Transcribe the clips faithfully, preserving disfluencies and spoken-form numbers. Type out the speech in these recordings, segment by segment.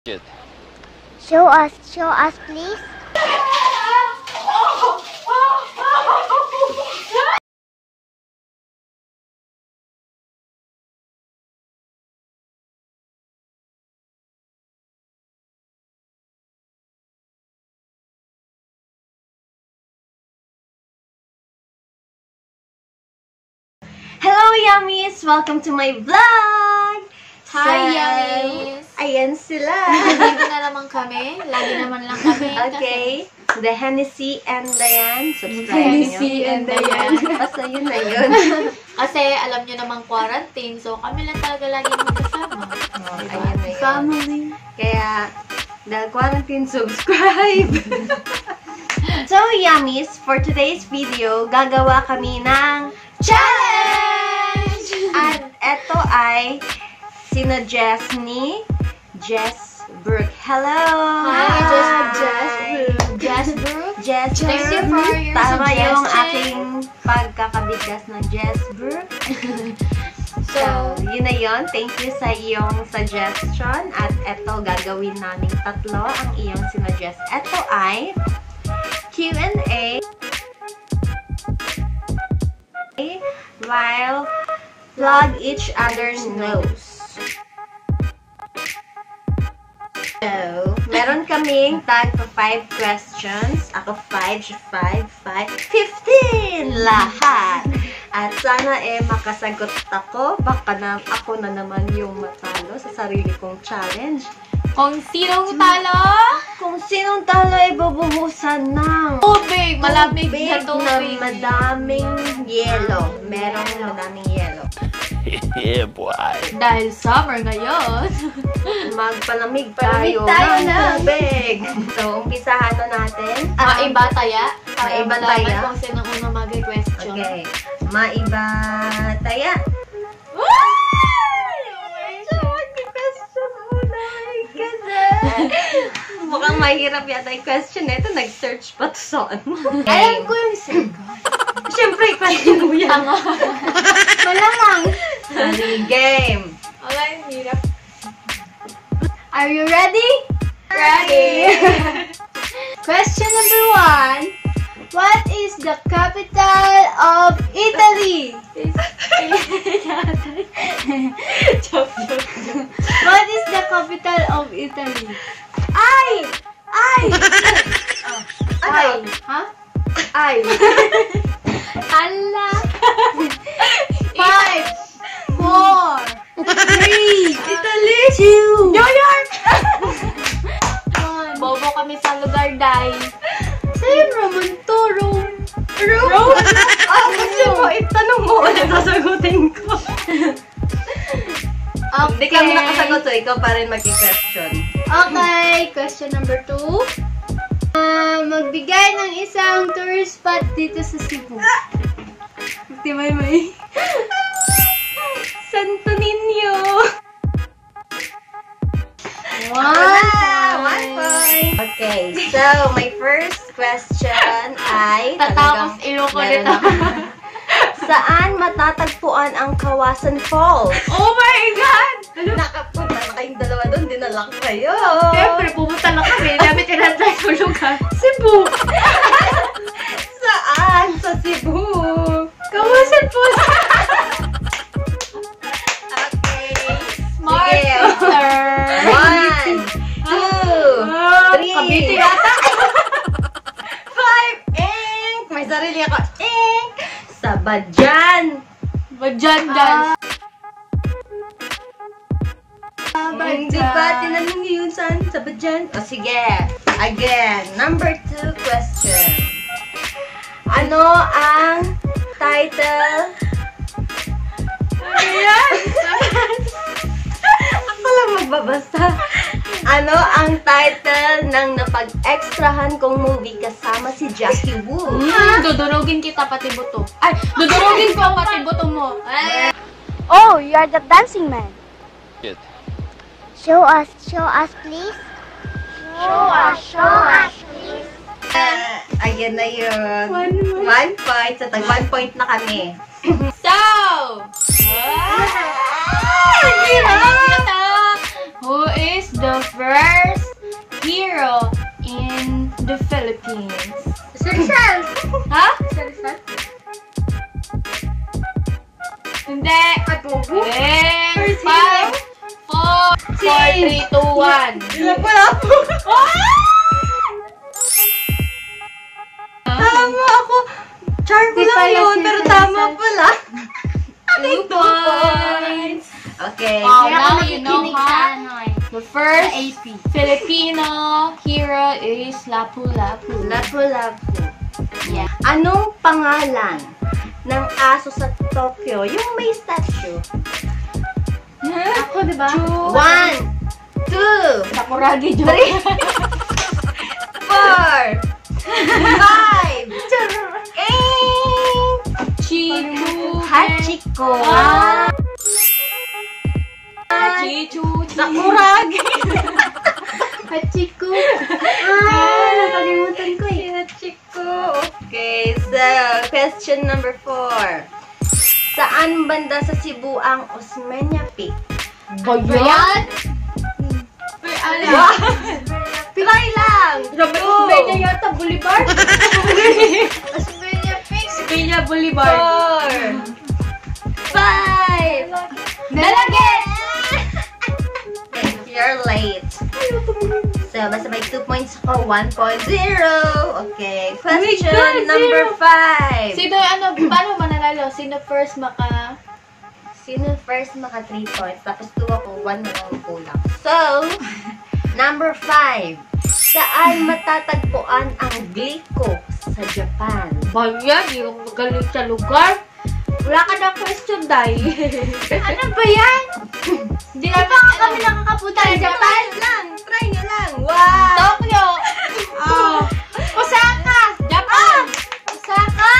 Good. Show us, show us, please. Hello, Yummies! Welcome to my vlog! Hi, So, Yummies! Ayan sila! Dito na naman kami. Lagi naman lang kami. Okay. The Hennessy and Diane. Subscribe Hennessy nyo. and Diane. Basta yun na yun. Kasi alam nyo namang quarantine, so kami lang talaga lagi magkasama. Oh, Diba? ayan na yun. Family. Kaya, dahil quarantine, subscribe! So, Yummies, for today's video, gagawa kami ng challenge! At eto ay sinadjust ni Jess Brooke. Hello! Hi, Jess- Jess Brooke. Jess Brooke. Jess Thank you Brooke. for your Tama yung suggestion. aking pagkakabigkas ng Jess Brooke. So, So, yun na yun. Thank you sa iyong suggestion. At eto, gagawin naming tatlo ang iyong sinuggest. Eto ay Q and A while plug each other's nose. So, meron kaming tag for five questions. Ako five, five, five, fifteen lahat. At sana eh makasagot ako. Baka na ako na naman yung matalo sa sarili kong challenge. kung sinong talo, Kung sinong talo ay bubuhusan ng tubig. Malamig tubig na na tubig. madaming yelo. Merong madaming yelo. Yeah, boy. Dahil summer ngayon. Magpalamig Palamig tayo, tayo ng na. tubig. So, umpisahan na natin. Maiba taya. Para Maiba malaman taya. kung sino unang mag-question. Okay. Maiba taya. Mukhang mahirap yata yung question na ito. Nag-search pa to sa ano. Alam ko yung sagot. Siyempre, question mo yan. Tama. Malamang. Sorry, game. Wala yung hirap. Are you ready? Ready. Question number one. What is the capital of Italy? Joke, joke. What is the capital of Italy? Ay! Ay! Ay! Ha? Ay! Hala. Five, four, three, Italy! two, New York! one. Bobo kami sa lugar, Day. Sa'yo naman to, Rome. Rome? Ah, gusto mo, itanong mo ulit sasagutin ko. Hindi ka mo nakasagot, so ikaw pa rin mag-question. Okay, question number two. Uh, magbigay ng isang tourist spot dito sa Cebu. Di may may. Santo Niño! One One point! Okay, so my first question ay... Tatapos iloko meron nito. ako. Saan matatagpuan ang Kawasan Falls? Oh my God! Nakapunta na kayong dalawa doon, dinala ko kayo. Siyempre, pumunta na kami. Dapat ilan-try sa lugar. Cebu! Saan? Sa Cebu. Kawasan po! Okay. Smart Sige. sister! One, two, three, Kabiti yata! five, ink! May sarili ako, ink! Sa Badyan! Badyan dance. Mm, di ba? Tinanong niyo yun saan? Sa Badyan? O sige. Again, number two question. Ano ang title? Ano yan? Ako lang magbabasa. Ano ang title ng napag-extrahan kong movie kasama si Jackie Wu? Hmm, dudurugin kita pati buto. Ay, dudurugin ko pati buto mo. Ay. Oh, you are the dancing man. Good. Show us, show us, please. Show us, show us, please. Uh, ayan na yun. One point. One point. So, tag one point na kami. So! Hirap! Who is the first hero in the Philippines? Rizal. Ha? Rizal. Hindi. Katubo. And five, four, four, three, two, one. Lapu-lapu. Tama ako. Charm Di lang pala yun, si pero Rizal. tama pala. Two points. Okay. Oh, Kaya now ako you know, nakikinig sa ha? ano eh. The first A P. Filipino hero is Lapu-Lapu. Lapu-lapu. Yeah. Anong pangalan ng aso sa Tokyo? Yung may statue. Ako, di ba? One, two, Sakuragi joke. three, four, five, eight, Chichu. Hachiko. Ah. Chichu. Sakuragi. Hachiko. Ah, nakalimutan ko eh. Hachiko. Okay, so question number four. Saan banda sa Cebu ang Osmeña Peak? Bayan? Wow! Try lang! Osmeña yata, Boulevard? Osmeña Fix. Osmeña Boulevard. Four! Five! Dalagit! Okay, you're late. So, basta may two points ako, one point zero. Okay, question God, number zero. five. Sino, ano, paano mananalo? Sino first maka... Sino first maka three points? Tapos two ako, one na lang kulang. So, number five. Saan matatagpuan ang Glico sa Japan? Bayan, yung magaling sa lugar. Wala ka na question, Day. Ano ba yan? Hindi Di na ba nga kami nakakapunta sa Japan? lang! Try nyo lang! Wow! Tokyo. Oh. Osaka! Japan. Osaka!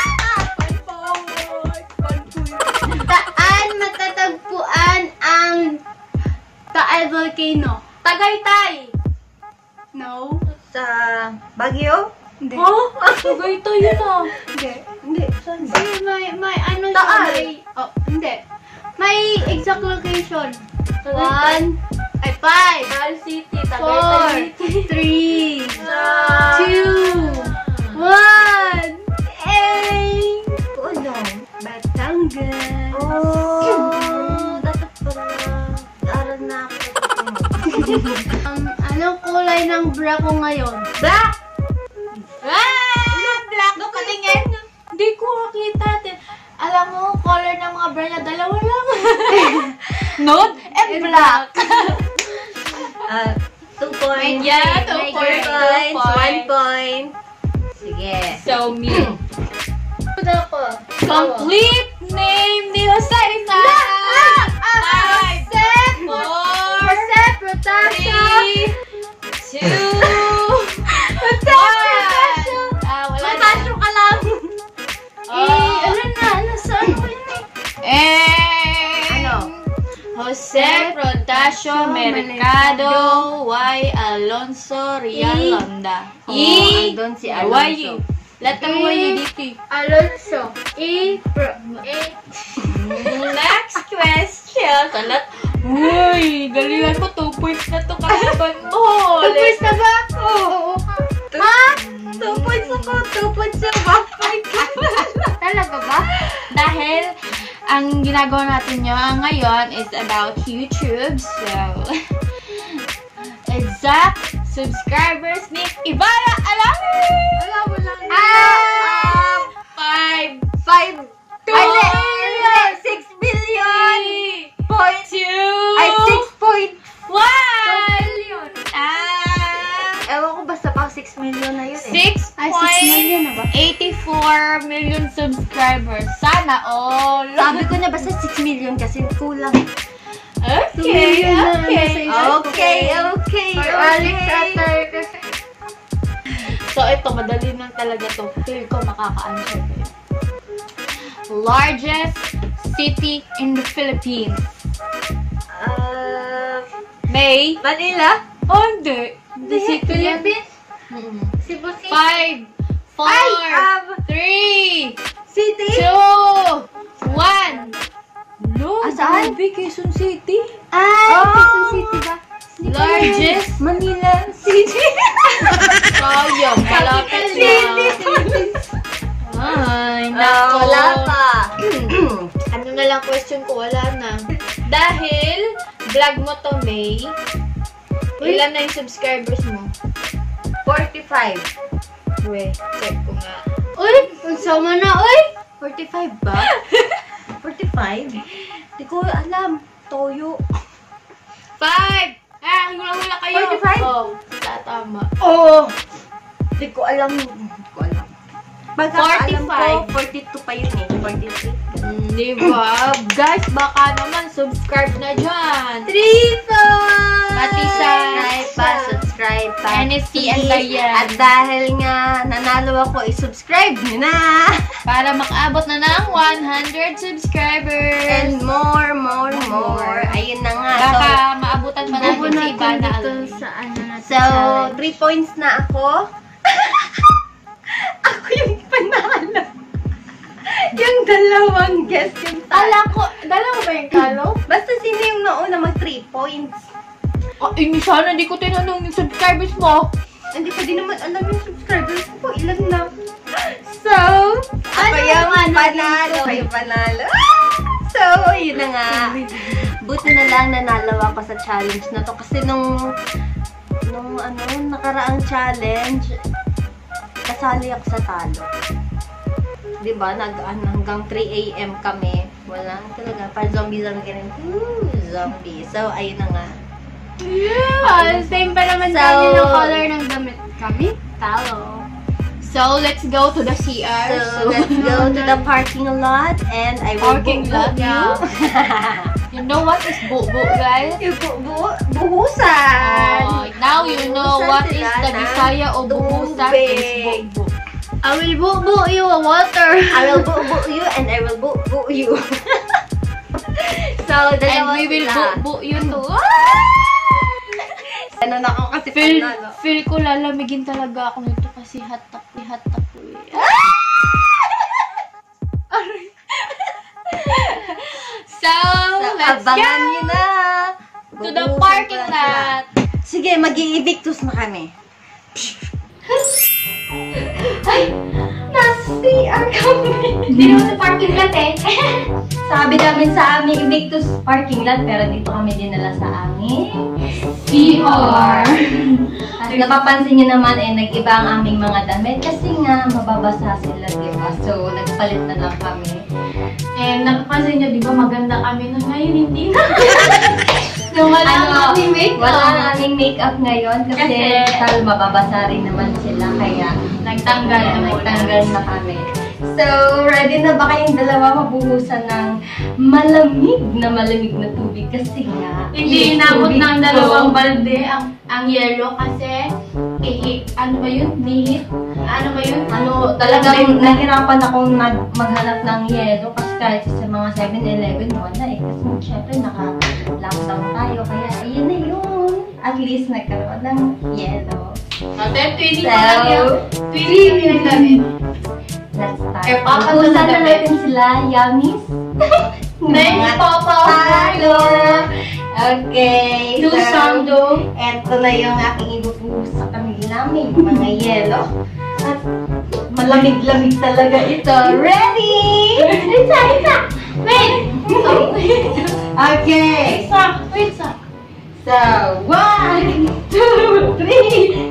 Saan matatagpuan ang Taal Volcano? Tagaytay. No. Sa Baguio? Hindi. Oh, Tagaytay yun ah. Hindi. Hindi. Saan ba? Kasi may, may ano siya, Taal. may, oh, hindi. May exact location. Tagaytay. One, ay five, Taal City. four, Tagaytay City. three, Ah. two, one, eight. Oo lang. Batangas. Oh, dapat pala. Aral na ako. Um, anong kulay ng bra ko ngayon? Black! Ah! Black. Doon katingin. Hindi ko makita. Alam mo, color ng mga brand niya, dalawa lang. Nude and black. Uh, two points. Yeah, two May Two points. girl. Two points. One points. point. Sige. So mean. Puda ko. Complete name ni Jose Rizal. Five, four, Jose Protasio. three, two, Jose Protasio. one. Ah, wala na. Matasyo ka lang. Eh, ano na? Ano sa ano yun eh? And Ano? Jose Protasio Mercado Y. Alonso Rialonda. E. Andun si Y. Alonso. Lahat ng Y dito eh. Alonso. E. Pro. E. Next question. Salat. Uy, galingan mo. Two points na to kalaban mo. Tapos na ba? Oo. Ha? Two points ako. Two points yung one point ka pala. Talaga ba? Dahil ang ginagawa natin nyo ngayon is about YouTube. So, exact subscribers ni Ibarra Alami! Wala mo lang. Ah! Five, Five. two, Ay, hindi, hindi. Six billion. Point. two, Ay, six point. one! Ah! Ewan ko, basta pang six million na yun eh. six Ay, six million na ba? point eight four million subscribers. Sana all! Sabi ko na basta six million kasi kulang. Two Okay, million na okay. nasa isang Okay, okay, Or Alex okay. Atar kasi. So, ito, madali lang talaga to. Feel ko makaka-answer ko yun. Largest city in the Philippines. Uh, May? Manila? Oh, hindi. The city yan. Philippines? Mm. Cebu City? Five, four, Ay, um, three, City? two, one. No, Ah, saan? grabe, Quezon City. Ay, Oh. Quezon City ba? Largest? Manila City. Sayang, malapit na. Ay, Oh, nako. wala pa. Ano na lang question ko, wala na. Dahil, vlog mo to, May. Ilan na yung subscribers mo? forty-five. Uy, check ko nga. Uy, magsama na, uy! forty-five ba? forty-five? Di ko alam. Toyo. Five! Ah, hula-hula kayo. forty-five? Oh, tama. Oo. Di ko alam. Di ko alam. Baka alam ko, forty-five. forty-two pa yun eh. forty-three. Mm, di ba? Guys, baka naman subscribe na dyan. Three, four! Pati sa Subscribe pa, subscribe pa. N F T and Please. Diane. At dahil nga nanalo ako, i-subscribe nyo na. Para makaabot na ng one hundred subscribers. And more, more, more. Ayun na nga. Baka maabutan pa natin Bubo sa iba natin na dito alam. sa ano natin. So, so three points na ako. Ako yung panalo. Yung dalawang guest yung Ala ko, dalawa ba yung talo? Basta sino yung nauna mag three points. Oh, eh, sana di ko tinanong yung subscribers mo. Hindi ko din naman alam yung subscribers ko. Ilan na. So, ako Ano yung yung ano panalo. dito? Kayo panalo. So, yun na nga. Buti na lang nanalo ako sa challenge na to. Kasi nung, nung ano, nakaraang challenge, kasali ako sa talo. Diba? Nag, hanggang three A M kami. Wala talaga. Pa zombie, zombie, ganun. Ooh, zombie. So, ayun na nga. Ah, same pa naman So, tayo ng color ng damit. Kami? Talo. So, let's go to the C R. So, let's go to the parking lot and I will Parking book lot, you. yeah. You know what is bu-bu, guys? Yung bu bu buhusan. Oh, now you know Buhusan what is sila the ng Bisaya o buhusan is tubig. bu-bu. I will bubo you a water. I will bu bu you and I will bu bu you. So, And dalawa we will sila. bu-bu you too. Ano na ako kasi Feel, panalo. feel ko lalamigin talaga ako nito kasi hatak ni hatak ko eh. So, So, let's abangan go nyo na. to the Bubuhusan parking ko na sila. lot. Sige, mag-i-evictus na kami. Nasa C R kami. Hindi naman sa parking lot eh. Sabi namin sa aming Invictus parking lot, pero dito kami dinala sa aming C R. At napapansin nyo naman, eh, nag-iba ang aming mga damit kasi nga, mababasa sila, diba? So, nagpalit na lang kami. And napapansin nyo, di ba maganda kami na ngayon, hindi na. So, wala Ano, ang aming makeup. Wala ang aming makeup ngayon kasi, Kasi- tal, mababasa rin naman sila, kaya Nagtanggal na muna. nagtanggal na kami. So, ready na ba kayong dalawa mabuhusan ng malamig na malamig na tubig? Kasi nga, Hindi yung inabot tubig ng ko- dalawang balde ang ang yellow kasi ihi, ano ba yun? Nihit? Ano ba yun? Ano, talagang nahirapan akong nag maghanap ng yelo kasi kahit sa mga seven eleven wala eh. Kasi syempre naka-lockdown tayo kaya ayun na yun. At least nagkaroon ng yelo. Natin, twinning So, pa lang yun. Twinning yung pinagdamit. Let's start. Eh, papa, Utusan na talaga. natin sila, yummies. Thanks, Papa. Talo. Okay. To Sando. Eto na yung aking ibubuhos sa kanila. May mga yelo. At malamig-lamig talaga ito. Ready? Isa, isa. Wait! Okay. Isa! Wait, isa! So, one, two, three,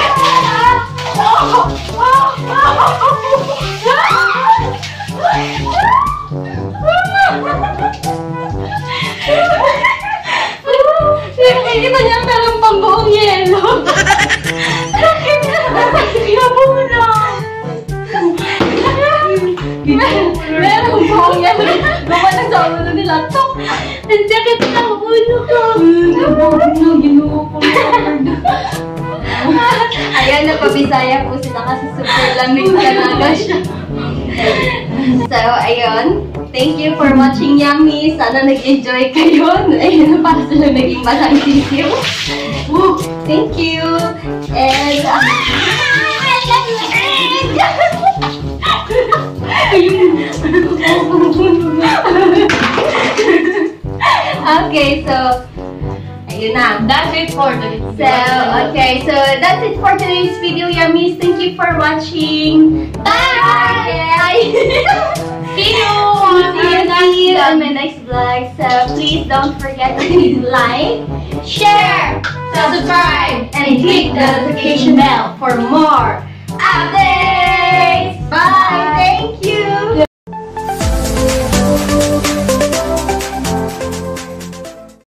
Hindi ba niya meron pang buong yelo? Yabo na! Meron buong yelo. Baka na sa ulo nila. Tok! Ang sakit ng ulo ko! Ginawa ko Ayan, napabisaya po sila kasi super lamig talaga siya. So, ayun. Thank you for watching, Yummy. Sana nag-enjoy kayo. Ayun, para sila naging masang sisiw. Woo! Thank you. And, okay, so, ayun. yun na. That's it for today. So, okay. So, that's it for today's video, Yummies. Thank you for watching. Bye! See you See you, see you on my next vlog. So, please don't forget to like, share, subscribe, and click the notification bell for more updates.